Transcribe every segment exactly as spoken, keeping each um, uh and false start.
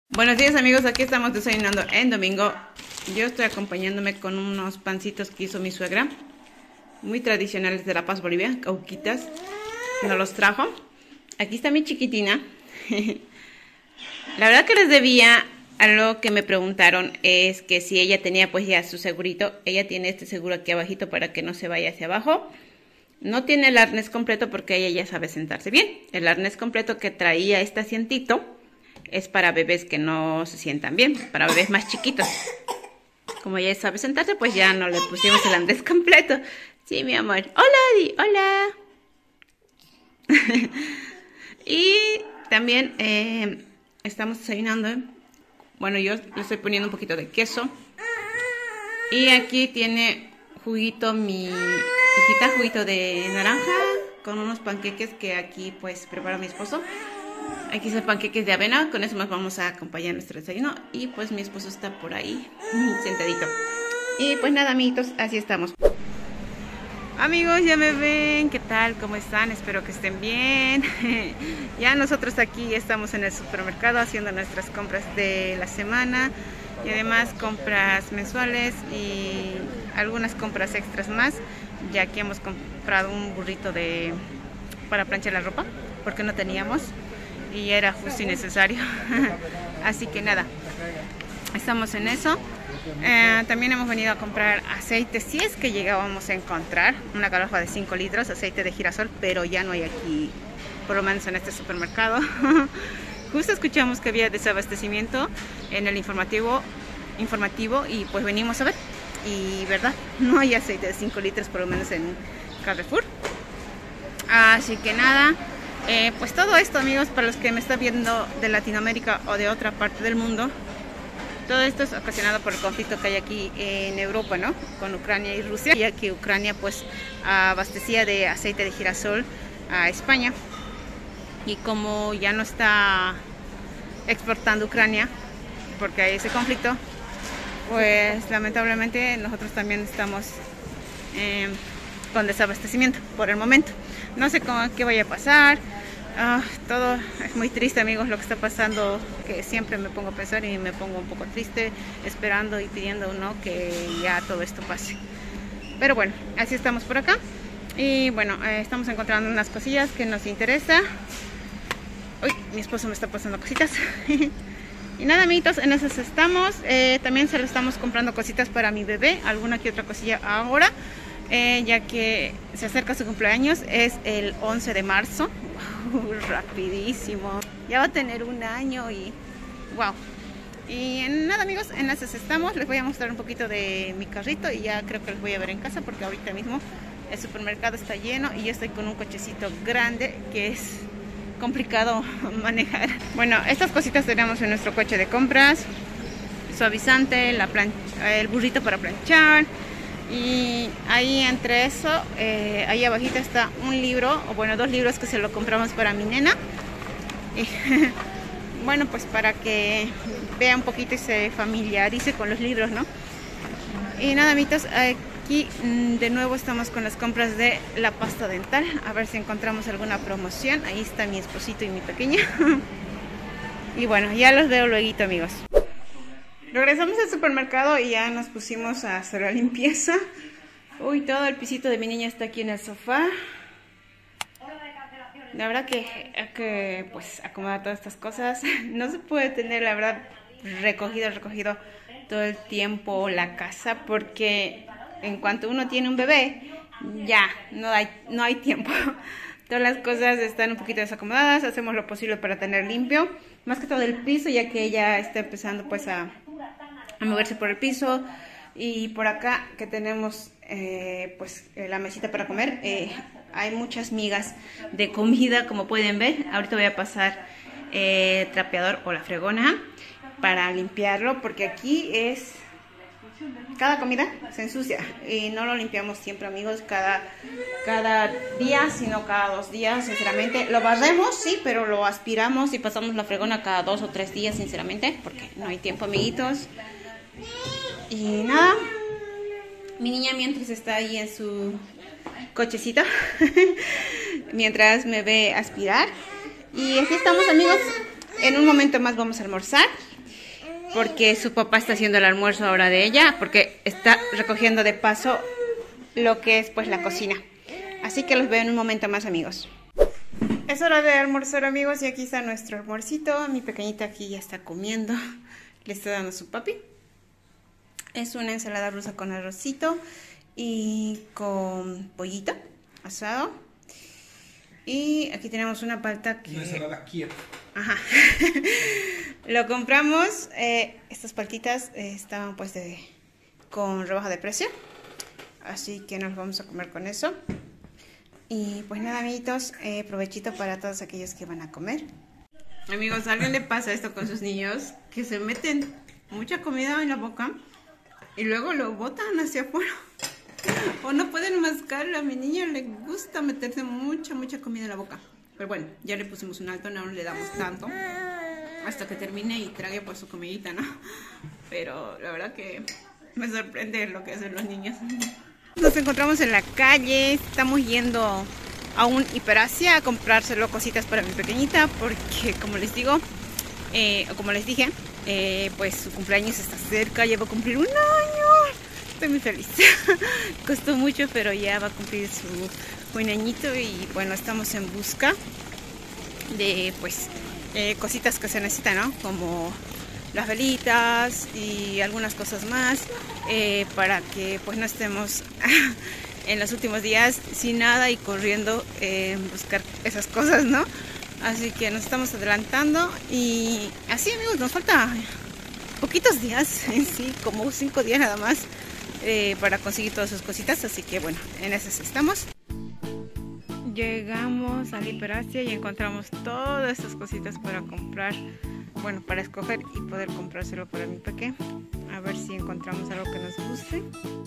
Buenos días amigos, aquí estamos desayunando en domingo. Yo estoy acompañándome con unos pancitos que hizo mi suegra, muy tradicionales de La Paz, Bolivia, cauquitas. Nos los trajo. Aquí está mi chiquitina. La verdad que les debía algo que me preguntaron, es que si ella tenía pues ya su segurito. Ella tiene este seguro aquí abajito para que no se vaya hacia abajo. No tiene el arnés completo porque ella ya sabe sentarse bien. El arnés completo que traía este asientito es para bebés que no se sientan bien, para bebés más chiquitos. Como ella sabe sentarse, pues ya no le pusimos el arnés completo. Sí, mi amor. Hola, Adi. Hola. Y también eh, estamos desayunando. Bueno, yo le estoy poniendo un poquito de queso. Y aquí tiene juguito mi hijita, juguito de naranja con unos panqueques que aquí pues prepara mi esposo. Aquí son panqueques de avena, con eso más vamos a acompañar nuestro desayuno. Y pues mi esposo está por ahí, sentadito. Y pues nada, amiguitos, así estamos. Amigos, ya me ven, ¿qué tal? ¿Cómo están? Espero que estén bien. Ya nosotros aquí estamos en el supermercado haciendo nuestras compras de la semana. Y además compras mensuales y algunas compras extras más. Ya que hemos comprado un burrito de para planchar la ropa, porque no teníamos. Y era justo y necesario. Así que nada, estamos en eso. Eh, también hemos venido a comprar aceite, si es que llegábamos a encontrar una garrafa de cinco litros, aceite de girasol, pero ya no hay aquí, por lo menos en este supermercado. Justo escuchamos que había desabastecimiento en el informativo, informativo y pues venimos a ver. Y verdad, no hay aceite de cinco litros, por lo menos en Carrefour. Así que nada. Eh, pues todo esto, amigos, para los que me están viendo de Latinoamérica o de otra parte del mundo, todo esto es ocasionado por el conflicto que hay aquí en Europa, ¿no? Con Ucrania y Rusia, ya que Ucrania pues abastecía de aceite de girasol a España, y como ya no está exportando Ucrania porque hay ese conflicto, pues lamentablemente nosotros también estamos eh, con desabastecimiento por el momento. No sé cómo, qué vaya a pasar. Uh, todo es muy triste, amigos, lo que está pasando, que siempre me pongo a pensar y me pongo un poco triste, esperando y pidiendo, ¿no?, que ya todo esto pase. Pero bueno, así estamos por acá. Y bueno, eh, estamos encontrando unas cosillas que nos interesa. Uy, mi esposo me está pasando cositas. Y nada, amiguitos, en esas estamos. Eh, también se le estamos comprando cositas para mi bebé, alguna que otra cosilla ahora. Eh, ya que se acerca su cumpleaños, es el once de marzo. Wow, rapidísimo, ya va a tener un año y wow. Y nada, amigos, en esas estamos. Les voy a mostrar un poquito de mi carrito y ya creo que les voy a ver en casa, porque ahorita mismo el supermercado está lleno y yo estoy con un cochecito grande que es complicado manejar. Bueno, estas cositas tenemos en nuestro coche de compras: suavizante, la plan el burrito para planchar. Y ahí entre eso, eh, ahí abajito está un libro, o bueno, dos libros que se lo compramos para mi nena. Y, bueno, pues para que vea un poquito y se familiarice con los libros, ¿no? Y nada, amiguitos, aquí de nuevo estamos con las compras de la pasta dental. A ver si encontramos alguna promoción. Ahí está mi esposito y mi pequeña. Y bueno, ya los veo luego, amigos. Regresamos al supermercado y ya nos pusimos a hacer la limpieza. Uy, todo el pisito de mi niña está aquí en el sofá. La verdad que hay que pues acomodar todas estas cosas. No se puede tener, la verdad, recogido, recogido todo el tiempo la casa, porque en cuanto uno tiene un bebé, ya no hay, no hay tiempo. Todas las cosas están un poquito desacomodadas. Hacemos lo posible para tener limpio, más que todo el piso, ya que ella está empezando pues a, a moverse por el piso. Y por acá que tenemos eh, pues eh, la mesita para comer, eh, hay muchas migas de comida, como pueden ver. Ahorita voy a pasar eh, el trapeador o la fregona para limpiarlo, porque aquí es... cada comida se ensucia y no lo limpiamos siempre, amigos, cada, cada día, sino cada dos días, sinceramente. Lo barremos, sí, pero lo aspiramos y pasamos la fregona cada dos o tres días, sinceramente, porque no hay tiempo, amiguitos. Y nada, mi niña mientras está ahí en su cochecito, mientras me ve aspirar. Y aquí estamos, amigos. en un momento más vamos a almorzar, porque su papá está haciendo el almuerzo ahora de ella, porque está recogiendo de paso lo que es pues la cocina. Así que los veo en un momento más, amigos. Es hora de almorzar, amigos, y aquí está nuestro almuercito. Mi pequeñita aquí ya está comiendo, le está dando su papi. Es una ensalada rusa con arrocito y con pollito asado. Y aquí tenemos una palta que... Una ensalada Kiev. Ajá. Lo compramos. Eh, estas paltitas eh, estaban pues de... con rebaja de precio. Así que nos vamos a comer con eso. Y pues nada, amiguitos, eh, provechito para todos aquellos que van a comer. Amigos, ¿a alguien le pasa esto con sus niños? Que se meten mucha comida en la boca y luego lo botan hacia afuera. O no pueden mascarlo. A mi niño le gusta meterse mucha, mucha comida en la boca. Pero bueno, ya le pusimos un alto, no le damos tanto. Hasta que termine y trague por su comidita, ¿no? Pero la verdad que me sorprende lo que hacen los niños. Nos encontramos en la calle, estamos yendo a un Hiperasia a comprárselo cositas para mi pequeñita. Porque como les digo, eh, o como les dije, eh, pues su cumpleaños está cerca, ya va a cumplir un año. Estoy muy feliz. Costó mucho, pero ya va a cumplir su un añito. Y bueno, estamos en busca de pues eh, cositas que se necesitan, ¿no? Como las velitas y algunas cosas más, eh, para que pues no estemos en los últimos días sin nada y corriendo en eh, buscar esas cosas, ¿no? Así que nos estamos adelantando y así, amigos, nos falta poquitos días en sí, como cinco días nada más, eh, para conseguir todas sus cositas. Así que bueno, en esas estamos. Llegamos al Hiperasia y encontramos todas estas cositas para comprar, bueno, para escoger y poder comprárselo para mi peque. A ver si encontramos algo que nos guste.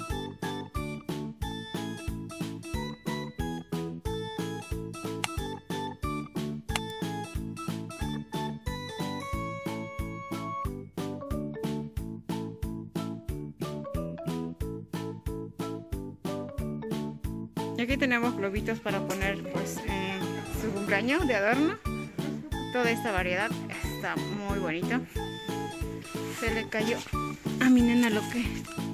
Y aquí tenemos globitos para poner pues en su cumpleaños de adorno. Toda esta variedad está muy bonita. Se le cayó a mi nena lo que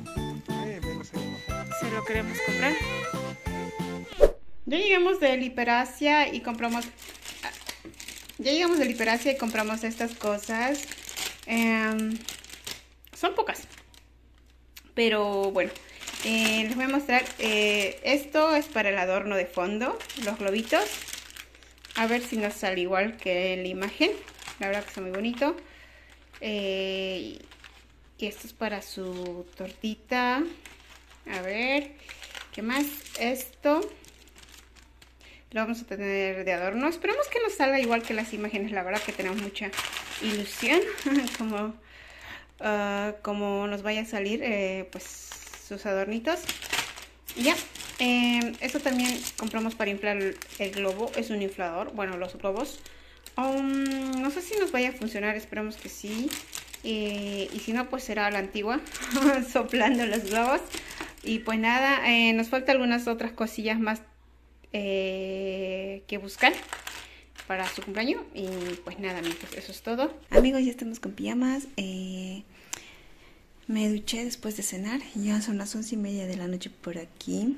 se lo queremos comprar. Ya llegamos del Hiperasia y compramos ya llegamos del Hiperasia y compramos estas cosas. Eh, son pocas, pero bueno, eh, les voy a mostrar. Eh, esto es para el adorno de fondo, los globitos. A ver si nos sale igual que en la imagen. La verdad que está muy bonito. Eh, y esto es para su tortita. A ver, ¿qué más? Esto lo vamos a tener de adorno. Esperemos que nos salga igual que las imágenes. La verdad que tenemos mucha ilusión. como, uh, como nos vaya a salir eh, pues sus adornitos. Y ya. Eh, esto también compramos para inflar el, el globo. Es un inflador. Bueno, los globos. Um, no sé si nos vaya a funcionar. Esperemos que sí. Eh, y si no, pues será a la antigua. Soplando los globos. Y pues nada, eh, nos falta algunas otras cosillas más eh, que buscar para su cumpleaños. Y pues nada, amigos, eso es todo. Amigos, ya estamos con pijamas. Eh, me duché después de cenar. Ya son las once y media de la noche por aquí.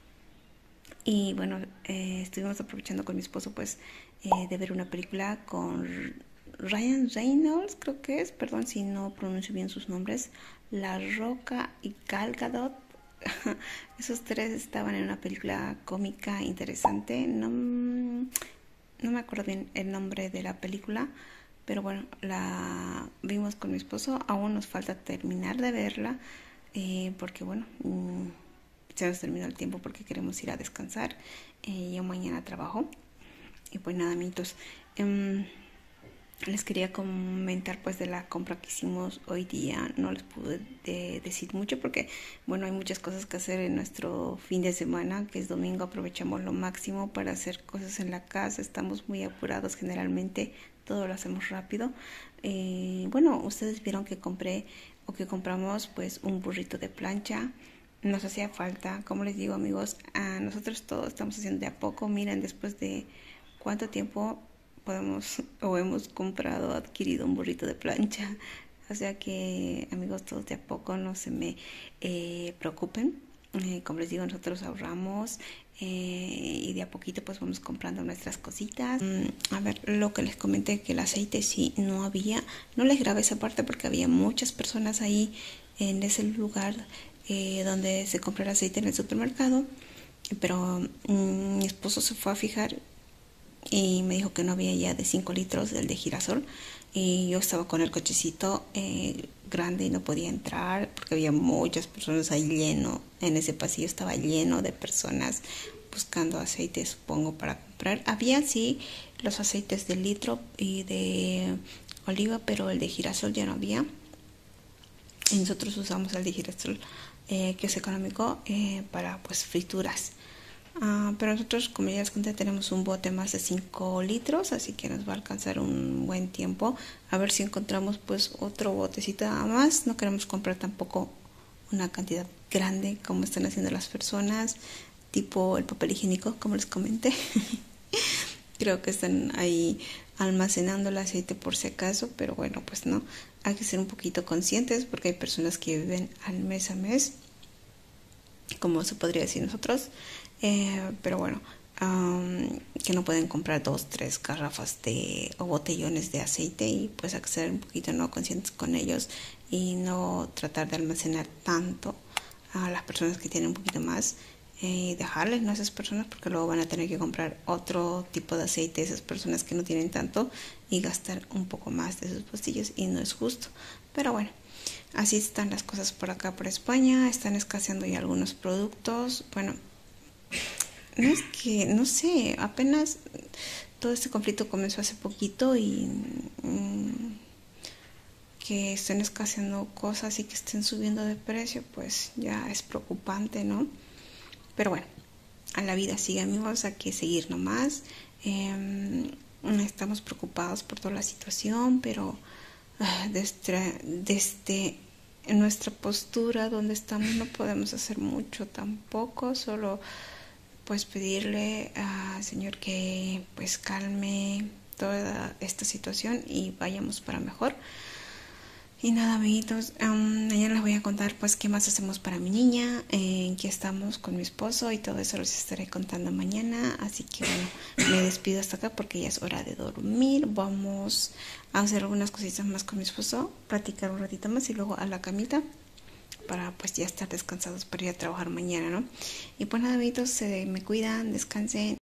Y bueno, eh, estuvimos aprovechando con mi esposo pues eh, de ver una película con Ryan Reynolds, creo que es, perdón si no pronuncio bien sus nombres, La Roca y Gal Gadot. Esos tres estaban en una película cómica interesante. No, no me acuerdo bien el nombre de la película, pero bueno, la vimos con mi esposo. Aún nos falta terminar de verla, eh, porque bueno... Mmm, se nos terminó el tiempo porque queremos ir a descansar. Eh, yo mañana trabajo. Y pues nada, amiguitos. Um, les quería comentar pues de la compra que hicimos hoy día. No les pude de decir mucho porque, bueno, hay muchas cosas que hacer en nuestro fin de semana, que es domingo. Aprovechamos lo máximo para hacer cosas en la casa. Estamos muy apurados generalmente. Todo lo hacemos rápido. Eh, bueno, ustedes vieron que compré o que compramos pues un burrito de plancha. Nos hacía falta, como les digo, amigos, a nosotros todos estamos haciendo de a poco. Miren, después de cuánto tiempo podemos o hemos comprado, adquirido un burrito de plancha. O sea que, amigos, todos de a poco no se me eh, preocupen. Eh, como les digo, nosotros ahorramos eh, y de a poquito pues vamos comprando nuestras cositas. Mm, a ver, lo que les comenté, que el aceite sí no había. No les grabé esa parte porque había muchas personas ahí en ese lugar eh, donde se compra el aceite en el supermercado. Pero mm, mi esposo se fue a fijar y me dijo que no había ya de cinco litros del de girasol, y yo estaba con el cochecito eh, grande y no podía entrar porque había muchas personas ahí, lleno, en ese pasillo estaba lleno de personas buscando aceite, supongo, para comprar. Había sí los aceites de litro y de oliva, pero el de girasol ya no había, y nosotros usamos el de girasol eh, que es económico eh, para pues frituras. Uh, pero nosotros, como ya les conté, tenemos un bote más de cinco litros, así que nos va a alcanzar un buen tiempo. A ver si encontramos pues otro botecito más. No queremos comprar tampoco una cantidad grande como están haciendo las personas, tipo el papel higiénico, como les comenté. Creo que están ahí almacenando el aceite por si acaso, pero bueno, pues no, hay que ser un poquito conscientes porque hay personas que viven al mes a mes, como se podría decir nosotros. Eh, pero bueno, um, que no pueden comprar dos, tres garrafas de o botellones de aceite, y pues hay que ser un poquito no conscientes con ellos y no tratar de almacenar tanto a las personas que tienen un poquito más, y eh, dejarles, ¿no?, a esas personas, porque luego van a tener que comprar otro tipo de aceite, esas personas que no tienen tanto, y gastar un poco más de sus bolsillos, y no es justo. Pero bueno, así están las cosas por acá, por España. Están escaseando ya algunos productos. Bueno, no es que, no sé, apenas todo este conflicto comenzó hace poquito, y mmm, que estén escaseando cosas y que estén subiendo de precio, pues ya es preocupante, ¿no? Pero bueno, a la vida sigue, amigos, hay que seguir nomás. Eh, estamos preocupados por toda la situación, pero uh, desde, desde nuestra postura donde estamos no podemos hacer mucho tampoco, solo pues pedirle al Señor que pues calme toda esta situación y vayamos para mejor. Y nada, amiguitos, um, mañana les voy a contar pues qué más hacemos para mi niña, en qué estamos con mi esposo, y todo eso les estaré contando mañana. Así que bueno, me despido hasta acá porque ya es hora de dormir. Vamos a hacer algunas cositas más con mi esposo, platicar un ratito más y luego a la camita para pues ya estar descansados para ir a trabajar mañana, ¿no? Y pues nada, amiguitos, se me cuidan, descansen.